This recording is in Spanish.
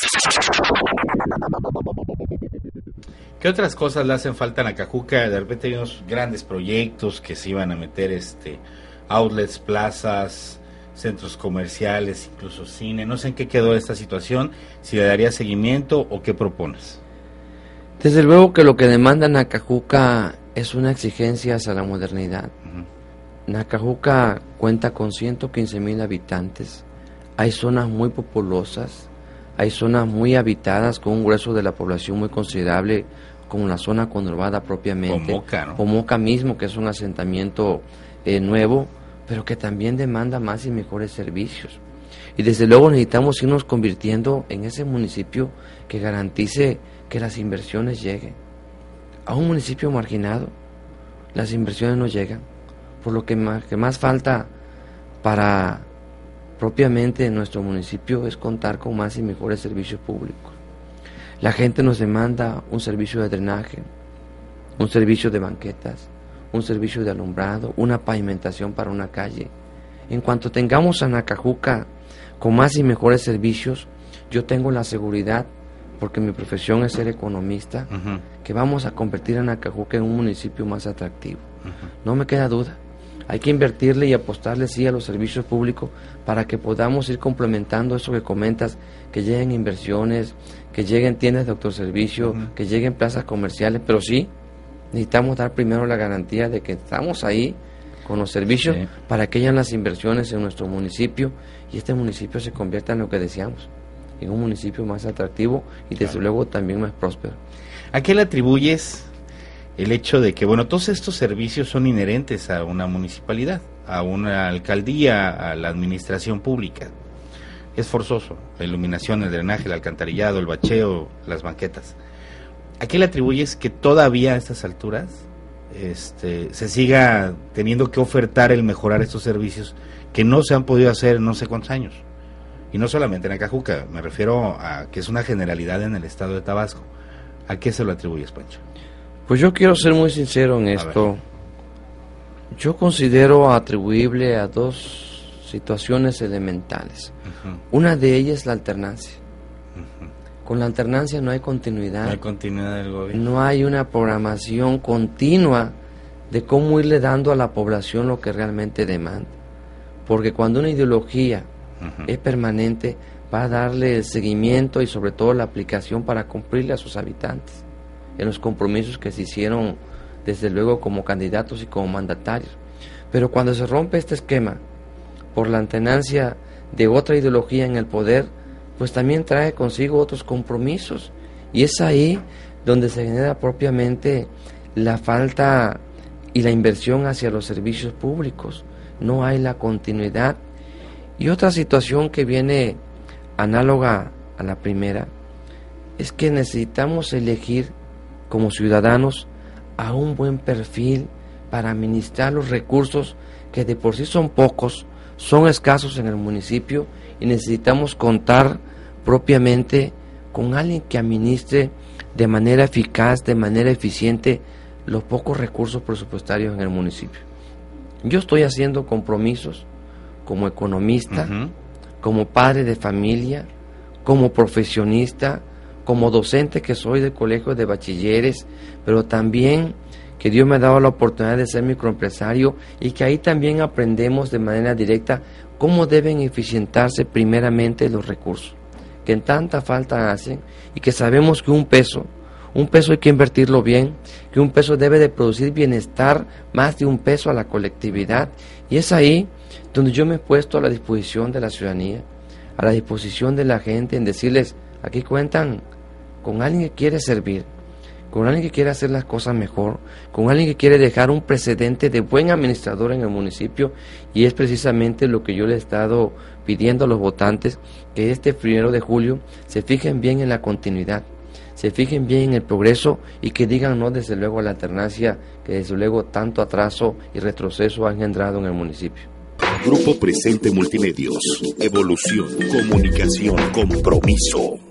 ¿Qué otras cosas le hacen falta a Nacajuca? De repente hay unos grandes proyectos que se iban a meter, outlets, plazas, centros comerciales, incluso cine. No sé en qué quedó esta situación, si le daría seguimiento o qué propones. Desde luego que lo que demanda Nacajuca es una exigencia hacia la modernidad. Nacajuca cuenta con 115,000 habitantes. Hay zonas muy populosas, hay zonas muy habitadas con un grueso de la población muy considerable, como la zona conurbada propiamente. Pomoca, ¿no? Pomoca mismo, que es un asentamiento nuevo, pero que también demanda más y mejores servicios. Y desde luego necesitamos irnos convirtiendo en ese municipio que garantice que las inversiones lleguen. A un municipio marginado, las inversiones no llegan, por lo que más falta para propiamente nuestro municipio es contar con más y mejores servicios públicos. La gente nos demanda un servicio de drenaje, un servicio de banquetas, un servicio de alumbrado, una pavimentación para una calle. En cuanto tengamos a Nacajuca con más y mejores servicios, yo tengo la seguridad, porque mi profesión es ser economista, que vamos a convertir a Nacajuca en un municipio más atractivo. No me queda duda. Hay que invertirle y apostarle sí a los servicios públicos para que podamos ir complementando eso que comentas, que lleguen inversiones, que lleguen tiendas de autoservicio, que lleguen plazas comerciales, pero sí necesitamos dar primero la garantía de que estamos ahí con los servicios para que hayan las inversiones en nuestro municipio y este municipio se convierta en lo que deseamos, en un municipio más atractivo y desde luego también más próspero. ¿A qué le atribuyes el hecho de que, bueno, todos estos servicios son inherentes a una municipalidad, a una alcaldía, a la administración pública? Es forzoso, la iluminación, el drenaje, el alcantarillado, el bacheo, las banquetas. ¿A qué le atribuyes que todavía a estas alturas se siga teniendo que ofertar el mejorar estos servicios que no se han podido hacer en no sé cuántos años? Y no solamente en Nacajuca, me refiero a que es una generalidad en el estado de Tabasco. ¿A qué se lo atribuyes, Pancho? Pues yo quiero ser muy sincero en esto. Yo considero atribuible a dos situaciones elementales. Una de ellas es la alternancia. Con la alternancia no hay continuidad. No hay continuidad del gobierno. No hay una programación continua de cómo irle dando a la población lo que realmente demanda. Porque cuando una ideología es permanente, va a darle el seguimiento y sobre todo la aplicación para cumplirle a sus habitantes en los compromisos que se hicieron desde luego como candidatos y como mandatarios. Pero cuando se rompe este esquema por la tenancia de otra ideología en el poder, pues también trae consigo otros compromisos y es ahí donde se genera propiamente la falta y la inversión hacia los servicios públicos. No hay la continuidad. Y otra situación que viene análoga a la primera es que necesitamos elegir como ciudadanos a un buen perfil para administrar los recursos que de por sí son pocos, son escasos en el municipio y necesitamos contar propiamente con alguien que administre de manera eficaz, de manera eficiente los pocos recursos presupuestarios en el municipio. Yo estoy haciendo compromisos como economista, como padre de familia, como profesionista, como docente que soy del colegio de bachilleres, pero también que Dios me ha dado la oportunidad de ser microempresario y que ahí también aprendemos de manera directa cómo deben eficientarse primeramente los recursos, que en tanta falta hacen y que sabemos que un peso hay que invertirlo bien, que un peso debe de producir bienestar más de un peso a la colectividad y es ahí donde yo me he puesto a la disposición de la ciudadanía, a la disposición de la gente en decirles, aquí cuentan con alguien que quiere servir, con alguien que quiere hacer las cosas mejor, con alguien que quiere dejar un precedente de buen administrador en el municipio y es precisamente lo que yo le he estado pidiendo a los votantes, que este 1 de julio se fijen bien en la continuidad, se fijen bien en el progreso y que digan no desde luego a la alternancia que desde luego tanto atraso y retroceso ha engendrado en el municipio. Grupo Presente Multimedios. Evolución, comunicación, compromiso.